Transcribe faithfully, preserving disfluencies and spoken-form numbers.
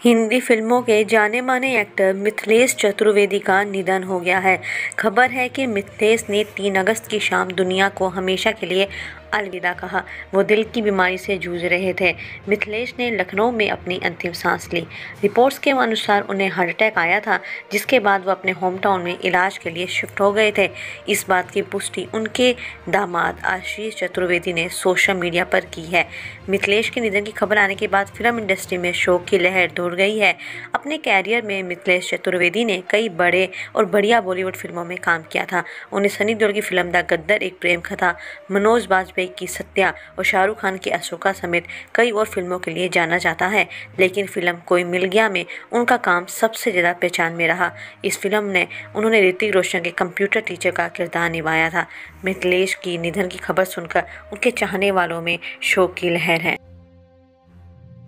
हिंदी फिल्मों के जाने-माने एक्टर मिथिलेश चतुर्वेदी का निधन हो गया है। खबर है कि मिथिलेश ने तीन अगस्त की शाम दुनिया को हमेशा के लिए अलविदा कहा। वो दिल की बीमारी से जूझ रहे थे। मिथिलेश ने लखनऊ में अपनी अंतिम सांस ली। रिपोर्ट्स के अनुसार उन्हें हार्ट अटैक आया था, जिसके बाद वो अपने होम टाउन में इलाज के लिए शिफ्ट हो गए थे। इस बात की पुष्टि उनके दामाद आशीष चतुर्वेदी ने सोशल मीडिया पर की है। मिथिलेश के निधन की खबर आने के बाद फिल्म इंडस्ट्री में शोक की लहर दौड़ गई है। अपने कैरियर में मिथिलेश चतुर्वेदी ने कई बड़े और बढ़िया बॉलीवुड फिल्मों में काम किया था। उन्हें सनी देओल की फिल्म द गद्दर, एक प्रेम कथा, मनोज बाजपेयी की सत्या और शाहरुख खान की अशोका समेत कई और फिल्मों के लिए जाना जाता है। लेकिन फिल्म कोई मिल गया में उनका काम सबसे ज्यादा पहचान में रहा। इस फिल्म ने उन्होंने ऋतिक रोशन के कंप्यूटर टीचर का किरदार निभाया था। मिथिलेश की निधन की खबर सुनकर उनके चाहने वालों में शोक की लहर है।